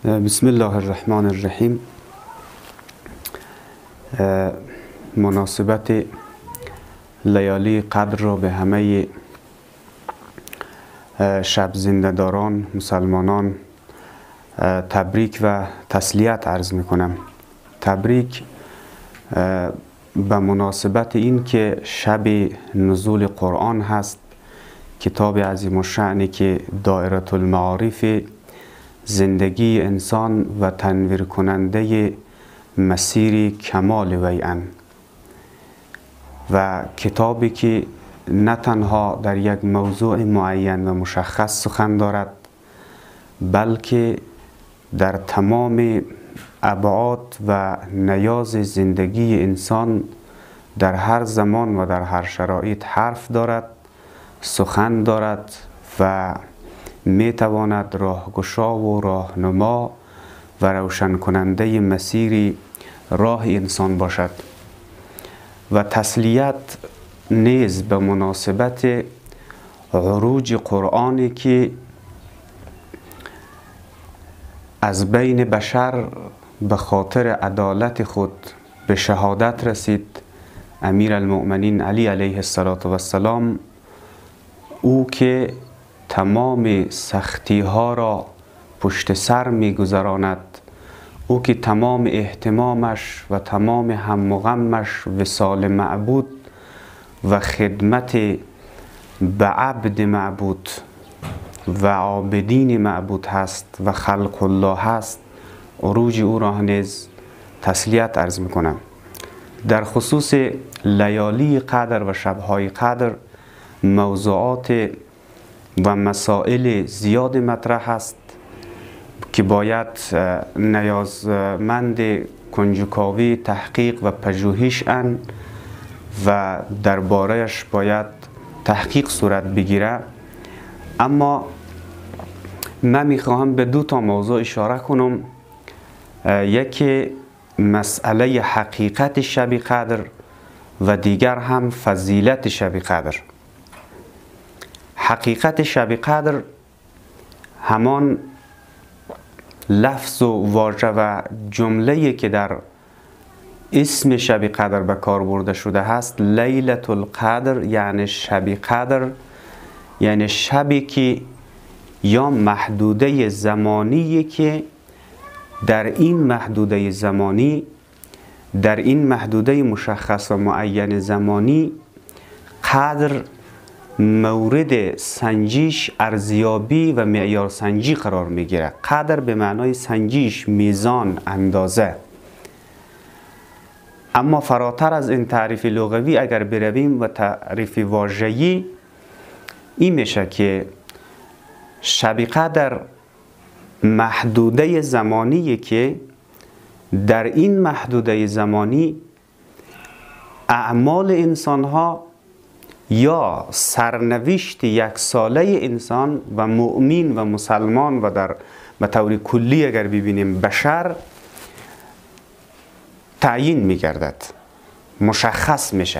بسم الله الرحمن الرحیم. مناسبت لیالی قدر را به همه شب زنده‌داران مسلمانان تبریک و تسلیت عرض می کنم. تبریک به مناسبت این که شب نزول قرآن هست، کتاب عظیم الشأنی که دایره المعارف زندگی انسان و تنویر کننده مسیر کمال وی‌اند و کتابی که نه تنها در یک موضوع معین و مشخص سخن دارد، بلکه در تمام ابعاد و نیاز زندگی انسان در هر زمان و در هر شرایط حرف دارد، سخن دارد و می تواند راهگشا و راهنما و روشن کننده مسیر راه انسان باشد. و تسلیت نیز به مناسبت عروج قرآنی که از بین بشر به خاطر عدالت خود به شهادت رسید. امیر المؤمنین علی علیه السلام، او که تمام سختی ها را پشت سر می گذراند، او که تمام اهتمامش و تمام هم و غمش وصال معبود و خدمت به عبد معبود و عابدین معبود هست و خلق الله هست، عروج او را نیز تسلیت عرض می کنم. در خصوص لیالی قدر و شبهای قدر موضوعات و مسائل زیاد مطرح است که باید نیازمند کنجکاوی، تحقیق و پژوهش اند و درباره‌اش باید تحقیق صورت بگیره. اما من میخواهم به دو تا موضوع اشاره کنم. یکی مسئله حقیقت شب قدر و دیگر هم فضیلت شب قدر. حقیقت شب قدر همان لفظ و واژه و جمله‌ای که در اسم شب قدر به کار برده شده هست، لیلة القدر، یعنی شب قدر، یعنی شبی که یا محدوده زمانی که در این محدوده زمانی، در این محدوده مشخص و معین زمانی، قدر مورد سنجش، ارزیابی و معیار سنجی قرار میگیره. قدر به معنای سنجش، میزان، اندازه. اما فراتر از این تعریف لغوی اگر برویم و تعریف واژه‌ای، این میشه که شب قدر محدوده زمانیه که در این محدوده زمانی اعمال انسان‌ها یا سرنوشت یک ساله انسان و مؤمن و مسلمان و در به طور کلی اگر ببینیم بشر تعیین می‌گردد، مشخص میشه.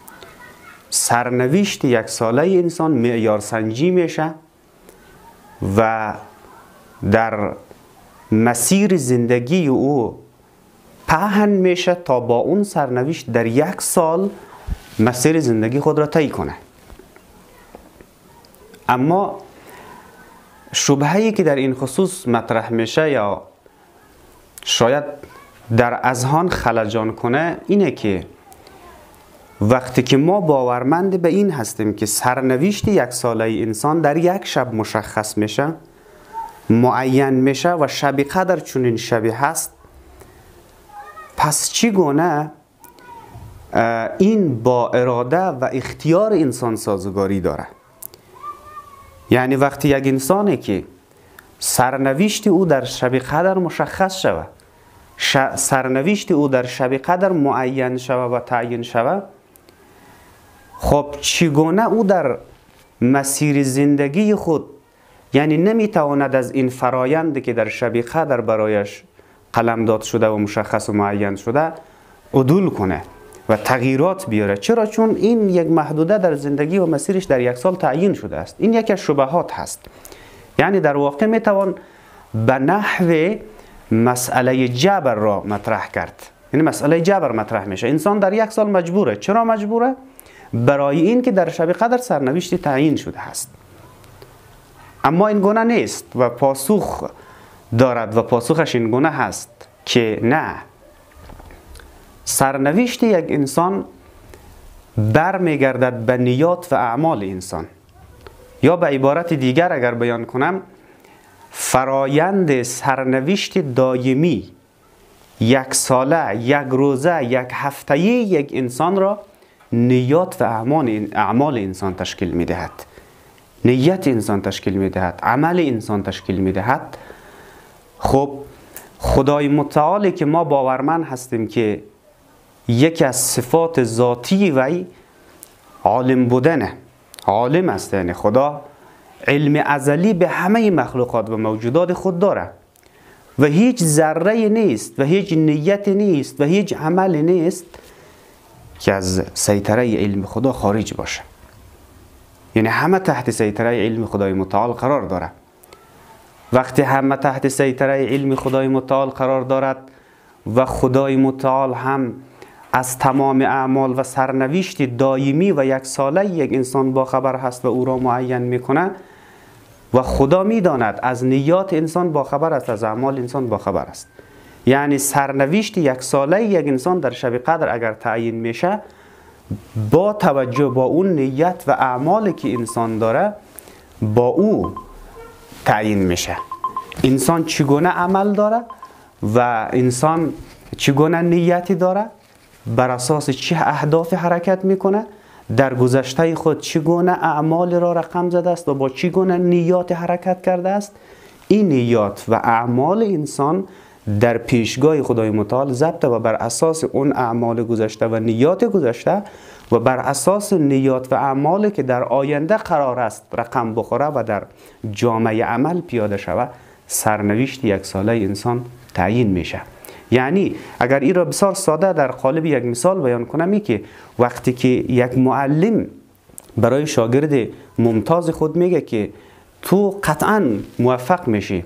سرنوشت یک ساله انسان معیار سنجی میشه و در مسیر زندگی او پهن میشه تا با اون سرنوشت در یک سال مسیر زندگی خود را طی کنه. اما شبهه‌ای که در این خصوص مطرح میشه یا شاید در اذهان خلجان کنه اینه که وقتی که ما باورمند به این هستیم که سرنوشت یک ساله انسان در یک شب مشخص میشه، معین میشه و شب قدر چنین شبی هست، پس چگونه این با اراده و اختیار انسان سازگاری داره؟ یعنی وقتی یک انسانی که سرنوشت او در شب قدر مشخص شود، سرنوشت او در شب قدر معین شود و تعیین شود، خب چگونه او در مسیر زندگی خود، یعنی نمیتواند از این فرایندی که در شب قدر برایش قلمداد شده و مشخص و معین شده عدول کنه و تغییرات بیاره؟ چرا؟ چون این یک محدوده در زندگی و مسیرش در یک سال تعیین شده است. این یک از شبهات هست. یعنی در واقع میتوان به نحو مسئله جبر را مطرح کرد. یعنی مسئله جبر مطرح میشه. انسان در 1 سال مجبوره. چرا مجبوره؟ برای این که در شب قدر سرنوشتی تعیین شده است. اما این گونه نیست و پاسخ دارد و پاسخش این گونه هست که نه، سرنوشت یک انسان برمیگردد به نیات و اعمال انسان. یا به عبارت دیگر اگر بیان کنم، فرایند سرنوشت دائمی 1 ساله، 1 روزه، 1 هفته یک انسان را نیات و اعمال انسان تشکیل میدهد. نیت انسان تشکیل میدهد، عمل انسان تشکیل میدهد. خب خدای متعالی که ما باورمند هستیم که یکی از صفات ذاتی وی عالم بودنه. عالم است، یعنی خدا علم ازلی به همه مخلوقات و موجودات خود داره و هیچ ذره نیست و هیچ نیت نیست و هیچ عمل نیست که از سیطره علم خدا خارج باشه. یعنی همه تحت سیطره علم خدای متعال قرار داره. وقتی همه تحت سیطره علم خدای متعال قرار دارد و خدای متعال هم از تمام اعمال و سرنوشت دائمی و 1 ساله یک انسان باخبر هست و او را معین میکنه و خدا میداند از نیات انسان باخبر است، از اعمال انسان باخبر است. یعنی سرنوشت 1 ساله یک انسان در شب قدر اگر تعیین میشه، با توجه با اون نیت و اعمالی که انسان داره با او تعیین میشه. انسان چگونه عمل داره و انسان چگونه نیتی داره، بر اساس چه اهداف حرکت میکنه، در گذشته خود چگونه اعمال را رقم زده است و با چگونه نیات حرکت کرده است. این نیات و اعمال انسان در پیشگاه خدای متعال ضبط و بر اساس اون اعمال گذشته و نیات گذشته و بر اساس نیات و اعمالی که در آینده قرار است رقم بخوره و در جامعه عمل پیاده شود، سرنوشت 1 ساله انسان تعیین میشه. یعنی اگر این را بسیار ساده در قالب یک مثال بیان کنم، که وقتی که یک معلم برای شاگرد ممتاز خود میگه که تو قطعا موفق میشی،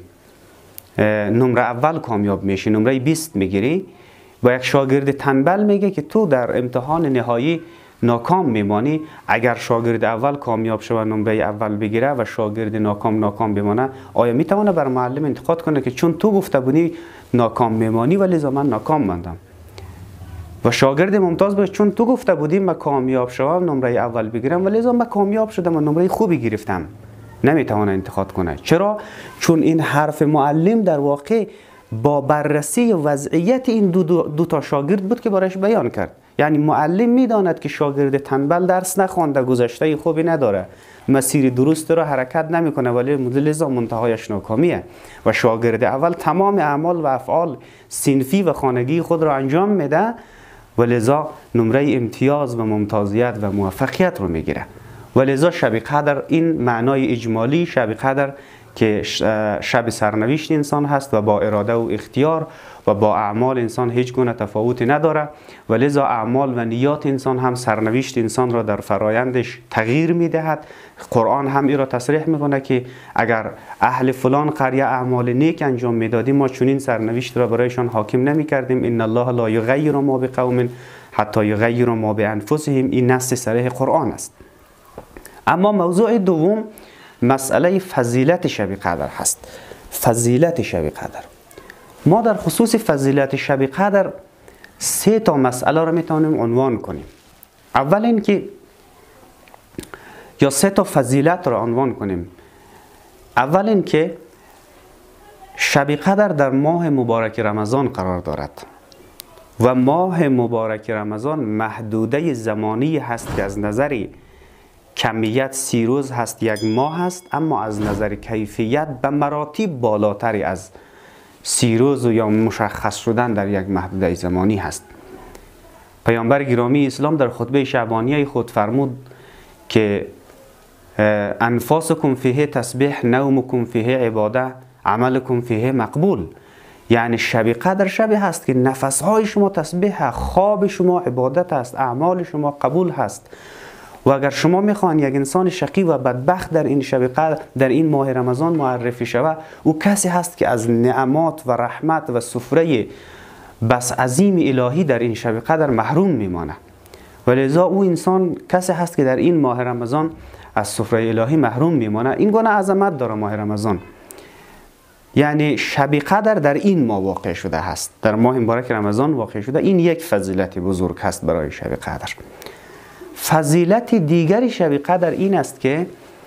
نمره اول کامیاب میشی، نمره 20 میگیری، و یک شاگرد تنبل میگه که تو در امتحان نهایی ناکام میمانی، اگر شاگرد اول کامیاب شود نمره اول بگیره و شاگرد ناکام بمانه، آیا میتونه بر معلم انتقاد کنه که چون تو گفته بودی ناکام میمانی و لذا من ناکام ماندم؟ و شاگرد ممتاز باشه چون تو گفته بودی من کامیاب شوم نمره اول بگیرم و لذا من کامیاب شدم و نمره خوبی گرفتم. نمیتونه انتقاد کنه. چرا؟ چون این حرف معلم در واقع با بررسی وضعیت این دو تا شاگرد بود که برایش بیان کرد. یعنی معلم میداند که شاگرد تنبل درس نخوانده، گذشته خوبی نداره، مسیر درست را حرکت نمیکنه، ولی لذا منتهایش ناکامیه. و شاگرد اول تمام اعمال و افعال صنفی و خانگی خود را انجام میده و لذا نمره امتیاز و ممتازیت و موفقیت رو میگیره. و لذا شب قدر این معنای اجمالی شب قدر که شب سرنوشت انسان هست و با اراده و اختیار و با اعمال انسان هیچ گونه تفاوتی نداره و لذا اعمال و نیات انسان هم سرنوشت انسان را در فرایندش تغییر میدهد. قرآن هم این را تصریح میکنه که اگر اهل فلان قریه اعمال نیک انجام میدادیم ما چنین سرنوشت را برایشان حاکم نمیکردیم. ان الله لا یغیر ما بقوم حتی یغیروا ما بانفسهم. این نص صریح قرآن است. اما موضوع دوم مسئله فضیلت شب قدر هست. فضیلت شب قدر، ما در خصوص فضیلت شب قدر 3 تا مسئله را میتونیم عنوان کنیم. اول این که یا 3 تا فضیلت را عنوان کنیم. اول این که شب قدر در ماه مبارک رمضان قرار دارد و ماه مبارک رمضان محدوده زمانی هست که از نظر کمیت 30 روز هست، 1 ماه هست، اما از نظر کیفیت به مراتب بالاتری از 30 روز یا مشخص شدن در یک محدوده زمانی هست. پیامبر گرامی اسلام در خطبه شعبانیه خود فرمود که انفاسکم فیه تسبیح، نومکم فیه عباده، عملکم فیه مقبول. یعنی شب قدر شبی هست که نفسهای شما تسبیح، خواب شما عبادت است، اعمال شما قبول هست و اگر شما میخواین یک انسان شقی و بدبخت در این شب قدر، در این ماه رمضان معرفی شود، او کسی هست که از نعمات و رحمت و سفره بس عظیم الهی در این شب قدر محروم میمانه. ولذا او انسان کسی هست که در این ماه رمضان از سفره الهی محروم میمانه. این گونه عظمت داره ماه رمضان. یعنی شب قدر در این ماه واقع شده هست، در ماه مبارک رمضان واقع شده. این یک فضیلت بزرگ هست برای شب قدر. فضیلت دیگری شب قدر این است که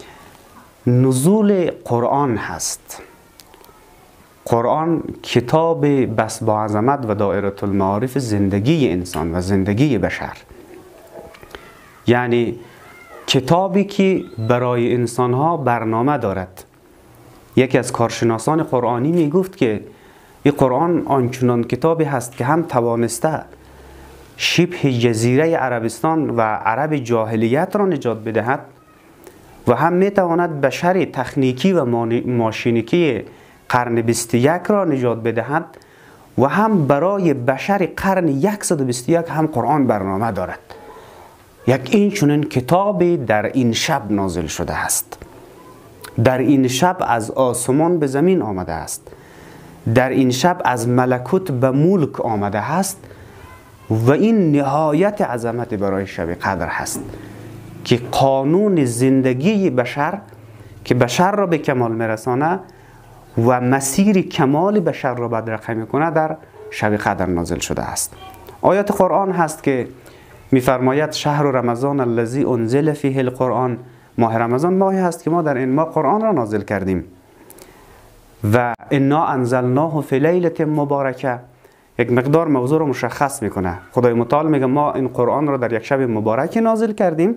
نزول قرآن هست. قرآن کتاب بس با عظمت و دائره المعارف زندگی انسان و زندگی بشر، یعنی کتابی که برای انسانها برنامه دارد. یکی از کارشناسان قرآنی می گفت که این قرآن آنچنان کتابی هست که هم توانسته شبه جزیره عربستان و عرب جاهلیت را نجات بدهد و هم می تواند بشر تکنیکی و ماشینیکی قرن 21 را نجات بدهد و هم برای بشر قرن 121 هم قرآن برنامه دارد. یک این چنین کتابی در این شب نازل شده است. در این شب از آسمان به زمین آمده است. در این شب از ملکوت به ملک آمده است و این نهایت عظمت برای شب قدر هست که قانون زندگی بشر که بشر را به کمال میرسانه و مسیر کمال بشر را بدرقه میکنه در شب قدر نازل شده است. آیات قرآن هست که میفرماید شهر رمضان الذی انزل فیه القرآن، ماه رمضان ماهی هست که ما در این ماه قرآن را نازل کردیم. و انا انزلناه فی لیلة مبارکه، یک مقدار موضوع را مشخص میکنه. خدای متعال میگه ما این قرآن را در یک شب مبارک نازل کردیم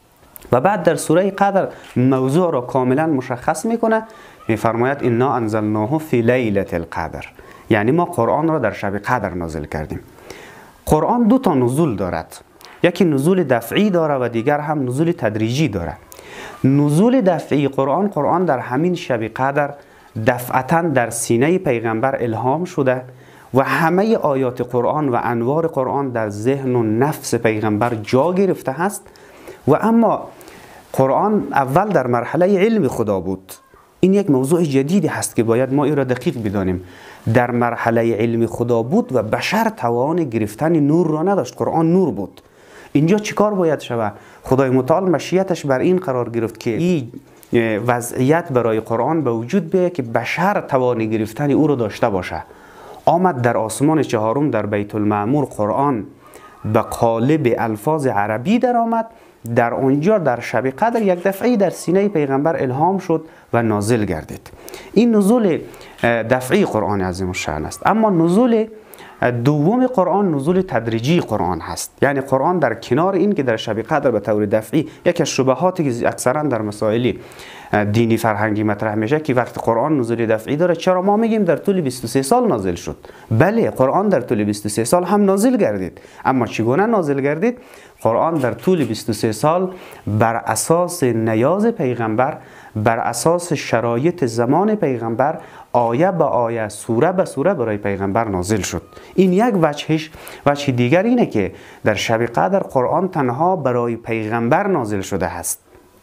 و بعد در سوره قدر موضوع را کاملا مشخص میکنه. میفرماید انا انزلناه فی لیلة القدر، یعنی ما قرآن را در شب قدر نازل کردیم. قرآن دو تا نزول دارد، یکی نزول دفعی داره و دیگر هم نزول تدریجی داره. نزول دفعی قرآن در همین شب قدر دفعتا در سینه پیغمبر الهام شده و همه آیات قرآن و انوار قرآن در ذهن و نفس پیغمبر جا گرفته هست. و اما قرآن اول در مرحله علم خدا بود. این یک موضوع جدیدی هست که باید ما این را دقیق بدانیم. در مرحله علم خدا بود و بشر توان گرفتن نور را نداشت. قرآن نور بود. اینجا چیکار باید شود؟ خدای متعال مشیتش بر این قرار گرفت که این وضعیت برای قرآن به وجود بیاید که بشر توان گرفتن او را داشته باشه. آمد در آسمان چهارم در بیت المعمور قرآن به قالب الفاظ عربی در آمد. در آنجا در شب قدر یک دفعه در سینه پیغمبر الهام شد و نازل گردید. این نزول دفعی قرآن عظیم الشأن است. اما نزول دوم قرآن نزول تدریجی قرآن هست. یعنی قرآن در کنار این که در شب قدر به طور دفعی، یکی از شبهاتی که اکثرا در مسائل دینی فرهنگی مطرح میشه که وقت قرآن نزول دفعی داره، چرا ما میگیم در طول 23 سال نازل شد؟ بله، قرآن در طول 23 سال هم نازل گردید. اما چگونه نازل گردید؟ قرآن در طول 23 سال بر اساس نیاز پیغمبر، بر اساس شرایط زمان پیغمبر، آیه به آیه، سوره به سوره برای پیغمبر نازل شد. این یک وجهش. وجه دیگر اینه که در شب قدر قرآن تنها برای پیغمبر نازل شده است،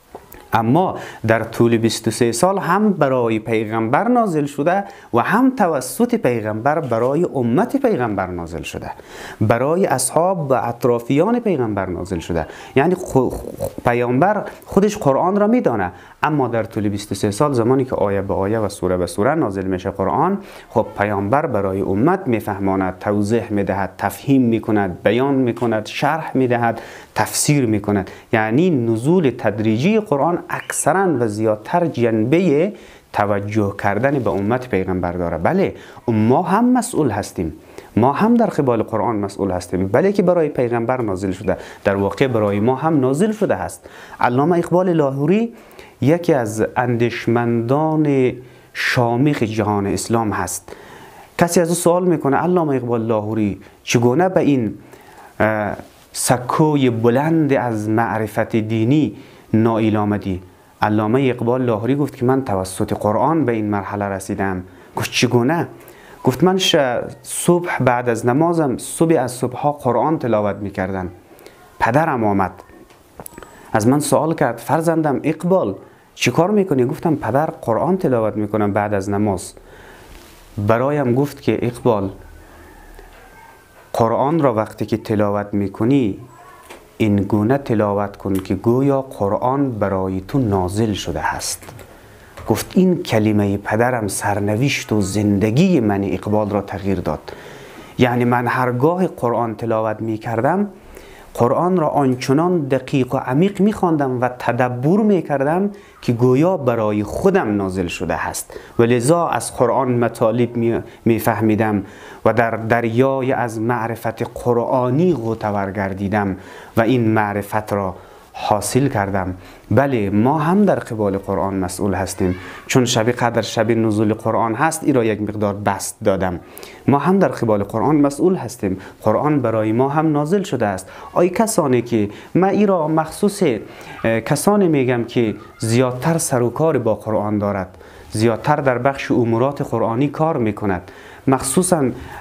اما در طول 23 سال هم برای پیغمبر نازل شده و هم توسط پیغمبر برای امت پیغمبر نازل شده، برای اصحاب و اطرافیان پیغمبر نازل شده. یعنی پیغمبر خودش قرآن را میدانه، اما در طول 23 سال زمانی که آیه به آیه و سوره به سوره نازل میشه قرآن، خب پیامبر برای امت میفهماند، توضیح میدهد، تفهیم میکند، بیان میکند، شرح میدهد، تفسیر میکند. یعنی نزول تدریجی قرآن اکثرا و زیادتر جنبه توجه کردن به امت پیغمبر داره. بله، ما هم مسئول هستیم، ما هم در قبال قرآن مسئول هستیم، بله که برای پیغمبر نازل شده، در واقع برای ما هم نازل شده است. علامه اقبال لاهوری یکی از اندیشمندان شامخ جهان اسلام هست. کسی از او سوال میکنه علامه اقبال لاهوری چگونه به این سکوی بلند از معرفت دینی نائل آمدی؟ علامه اقبال لاهوری گفت که من توسط قرآن به این مرحله رسیدم. گفت چگونه؟ گفت من صبح بعد از نمازم صبح از صبحها قرآن تلاوت میکردم. پدرم آمد از من سوال کرد فرزندم اقبال چی کار میکنی؟ گفتم پدر قرآن تلاوت میکنم بعد از نماز. برایم گفت که اقبال قرآن را وقتی که تلاوت میکنی این گونه تلاوت کن که گویا قرآن برای تو نازل شده است. گفت این کلمه پدرم سرنوشت و زندگی من اقبال را تغییر داد. یعنی من هرگاه قرآن تلاوت می کردم قرآن را آنچنان دقیق و عمیق می خواندم و تدبر می کردم که گویا برای خودم نازل شده است و لذا از قرآن مطالب می فهمیدم و در دریای از معرفت قرآنی غوطه‌ور گردیدم و این معرفت را حاصل کردم. بله ما هم در قبال قرآن مسئول هستیم، چون شب قدر شب نزول قرآن هست این را یک مقدار بسط دادم. ما هم در قبال قرآن مسئول هستیم، قرآن برای ما هم نازل شده است. آی کسانی که من این را مخصوص کسانی میگم که زیادتر سر و کار با قرآن دارد، زیادتر در بخش امورات قرآنی کار میکند، مخصوصا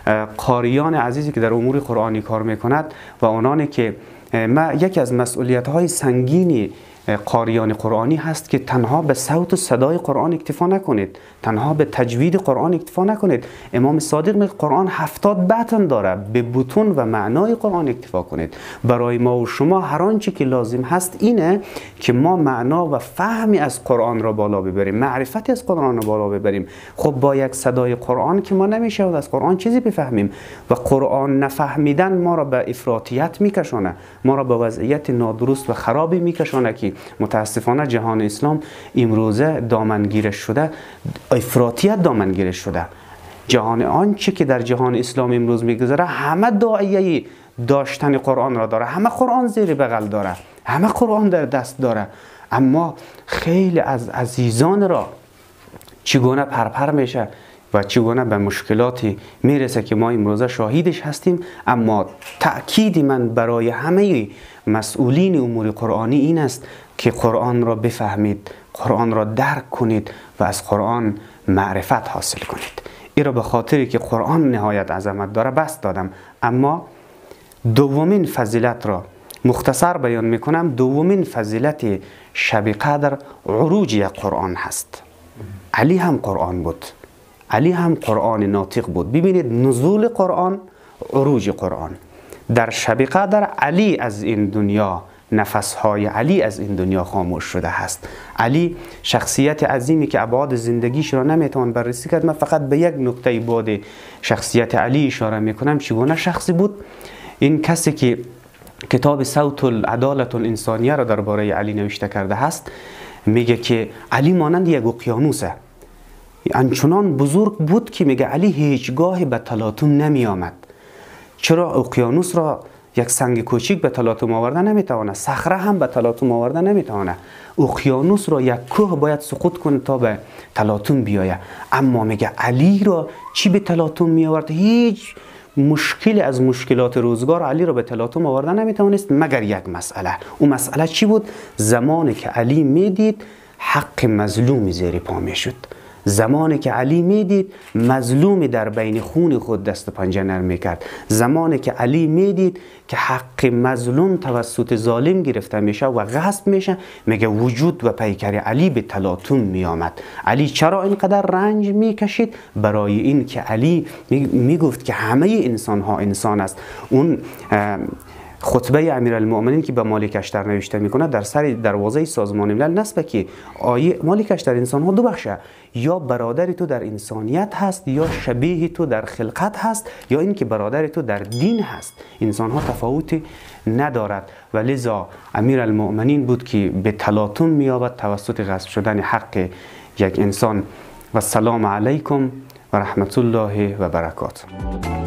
قاریان عزیزی که در امور قرآنی کار میکند و آنانی که یکی از مسئولیت‌های سنگینی قاریان قرآنی هست که تنها به صوت و صدای قرآن اکتفا نکنید، تنها به تجوید قرآن اکتفا نکنید. امام صادق میگه قرآن 70 بطن داره، به بطن و معنای قرآن اکتفا کنید. برای ما و شما هر آنچه که لازم هست اینه که ما معنا و فهمی از قرآن را بالا ببریم، معرفتی از قرآن را بالا ببریم. خب با یک صدای قرآن که ما نمیشه از قرآن چیزی بفهمیم و قرآن نفهمیدن ما را به افراطیت میکشونه، ما را به وضعیت نادرست و خرابی میکشونه که متاسفانه جهان اسلام امروزه دامنگیرش شده، افراطیت دامنگیرش شده. جهان آنچه که در جهان اسلام امروز میگذره همه داعیه داشتن قرآن را داره، همه قرآن زیر بغل داره، همه قرآن در دست داره، اما خیلی از عزیزان را چگونه پرپر میشه و چگونه به مشکلاتی میرسه که ما امروزه شاهدش هستیم. اما تأکید من برای همه مسئولین امور قرآنی این است که قرآن را بفهمید، قرآن را درک کنید و از قرآن معرفت حاصل کنید. این را به خاطری که قرآن نهایت عظمت داره بس دادم. اما دومین فضیلت را مختصر بیان میکنم. دومین فضیلت شب قدر عروج قرآن هست. علی هم قرآن بود، علی هم قرآن ناطق بود. ببینید نزول قرآن، عروج قرآن. در شب قدر علی از این دنیا، نفسهای علی از این دنیا خاموش شده هست. علی شخصیت عظیمی که ابعاد زندگیش را نمیتوان بررسی کرد. من فقط به یک نکته بعد شخصیت علی اشاره میکنم. چگونه شخصی بود؟ این کسی که کتاب صوت العدالة الانسانیه را درباره علی نوشته کرده هست میگه که علی مانند یک اقیانوسه، آنچنان بزرگ بود که میگه علی هیچگاه به تلاطم نمی آمد. چرا؟ اقیانوس را یک سنگ کوچیک به تلاطم آوردن نمیتونه، صخره هم به تلاطم آوردن نمیتونه. اقیانوس را یک کوه باید سقوط کنه تا به تلاطم بیایه. اما میگه علی را چی به تلاطم می آورد؟ هیچ مشکلی از مشکلات روزگار علی را به تلاطم آوردن نمیتونست مگر یک مسئله. اون مسئله چی بود؟ زمانی که علی میدید حق مظلومی زیر پا میشد، زمانی که علی میدید مظلومی در بین خون خود دست و پنجه نرم میکرد، زمانی که علی میدید که حق مظلوم توسط ظالم گرفته میشه و غصب میشه، میگه وجود و پیکر علی به تلاطم میآمد. علی چرا اینقدر رنج میکشید؟ برای این که علی میگفت که همه انسان ها انسان است. اون خطبه امیرالمؤمنین که به مالک اشتر نوشته میکنه در سر دروازه سازمان ملل نصب که آیه مالک اشتر انسان ها دو بخشه، یا برادر تو در انسانیت هست یا شبیه تو در خلقت هست یا اینکه برادر تو در دین هست. انسان ها تفاوتی ندارد و لذا امیرالمؤمنین بود که به تلاطم می‌یابد توسط غصب شدن حق یک انسان. و السلام علیکم و رحمت الله و برکاته.